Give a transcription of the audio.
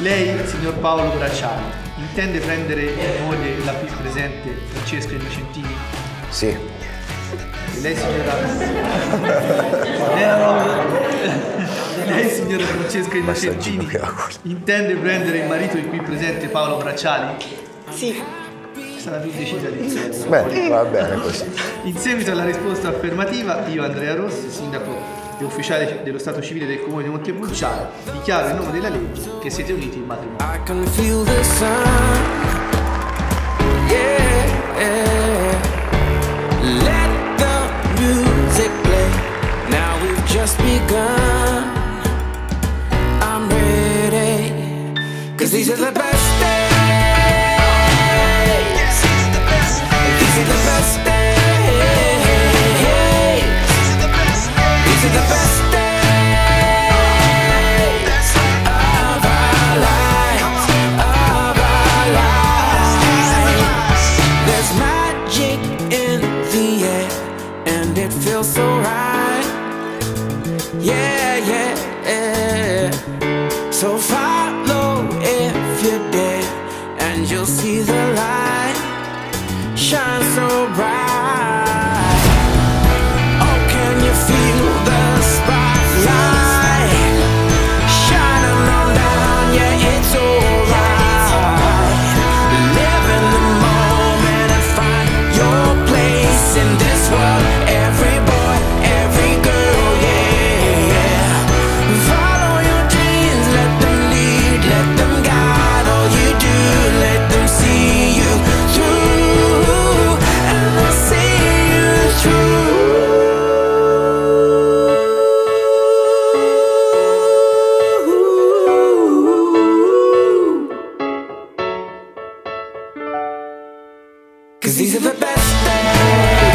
Lei, signor Paolo Bracciali, intende prendere in moglie la qui presente Francesca Innocentini? Sì. E lei, signora... Lei, signora Francesca Innocentini, intende prendere il marito di qui presente Paolo Bracciali? Sì. È stata più decisa di sé. Beh, va bene così. In seguito alla risposta affermativa, io, Andrea Rossi, sindaco e ufficiale dello Stato civile del Comune di Montepulciano, dichiaro in nome della legge che siete uniti in matrimonio. I can feel the sun, yeah. Let the music play, now we've just begun. I'm ready, 'cause these are the best days. These are the best days. These are the best days of our lives, of our lives. There's magic in the air, and it feels so right. Yeah, yeah. So follow if you dare, and you'll see the light shine so bright. Oh, can you feel the spotlight shining on down? Yeah, it's alright. Live in the moment and find your place in this world. Every boy, every girl, yeah. Follow your dreams, let them lead, let them guide. All you do, let them see you through, and they'll see you through. 'Cause these are the best days.